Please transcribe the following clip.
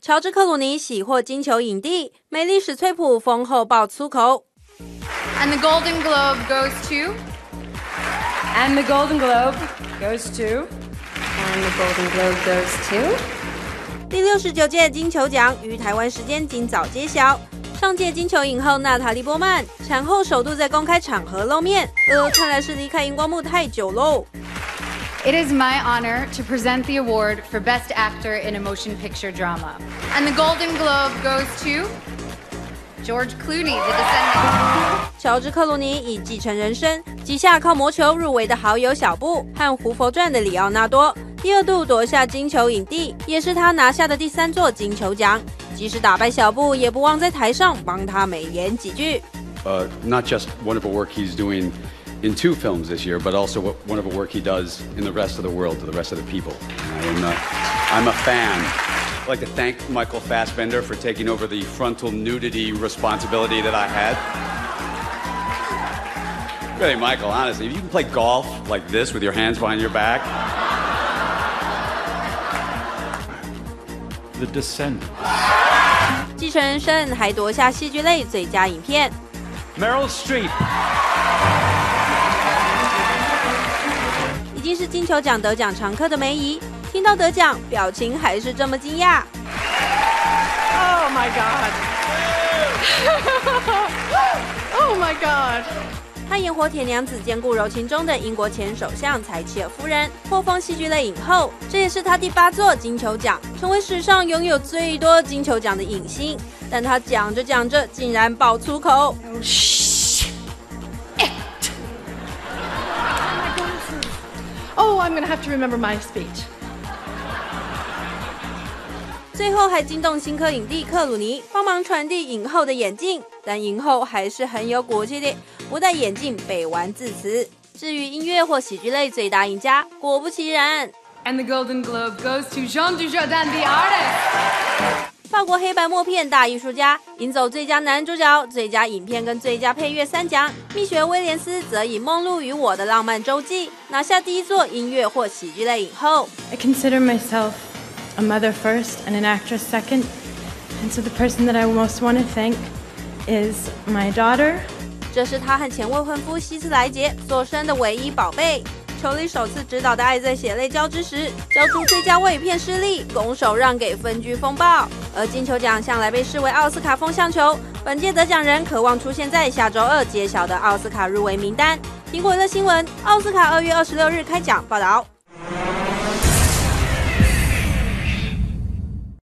乔治·克鲁尼喜获金球影帝，美丽史翠普封后爆粗口。 And the Golden Globe goes to. And the Golden Globe goes to. And the Golden Globe goes to. 第69届金球奖于台湾时间今早揭晓。上届金球影后娜塔莉·波曼产后首度在公开场合露面，看来是离开荧光幕太久喽。 It is my honor to present the award for Best Actor in a Motion Picture Drama. And the Golden Globe goes to George Clooney, The Descendants. 乔治·克鲁尼以继承人生击下靠魔球入围的好友小布和《胡佛传》的里奥纳多，第二度夺下金球影帝，也是他拿下的第3座金球奖。即使打败小布，也不忘在台上帮他美言几句。 Not just wonderful work he's doing in 2 films this year, but also what wonderful work he does in the rest of the world to the rest of the people. I'm a fan. I'd like to thank Michael Fassbender for taking over the frontal nudity responsibility that I had. Really, Michael, honestly, if you can play golf like this with your hands behind your back. The Descendants. 继承人生还夺下戏剧类最佳影片。 Meryl Streep. 已经是金球奖得奖常客的梅姨，听到得奖，表情还是这么惊讶。 Oh my god! Oh my god! 她演活铁娘子兼顾柔情中的英国前首相柴契尔夫人，获封戏剧类影后，这也是她第8座金球奖，成为史上拥有最多金球奖的影星。但她讲着讲着，竟然爆粗口。 Oh, I'm gonna have to remember my speech. 最后还惊动新科影帝克鲁尼帮忙传递影后的眼镜，但影后还是很有骨气的，不戴眼镜北完致辞。至于音乐或喜剧类最大赢家，果不其然 And the Golden Globe goes to Jean Dujardin, the artist. 法国黑白默片大艺术家赢走最佳男主角、最佳影片跟最佳配乐3奖。蜜雪·威廉斯则以《梦露与我的浪漫周记》拿下第1座音乐或喜剧类影后。 I consider myself a mother first and an actress second, and so the person that I most want to thank is my daughter. 这是他和前未婚夫希斯莱杰所生的唯一宝贝。裘丽首次执导的《爱在血泪交织时》交出最佳外语片失利，拱手让给《分居风暴》。而金球奖向来被视为奥斯卡风向球，本届得奖人渴望出现在下周2揭晓的奥斯卡入围名单。苹果乐新闻，奥斯卡2月26日开奖报道。